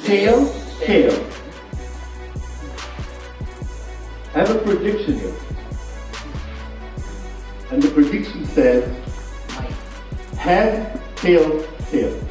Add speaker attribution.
Speaker 1: tail, tail. I have a prediction here. And the prediction says head, tail, tail.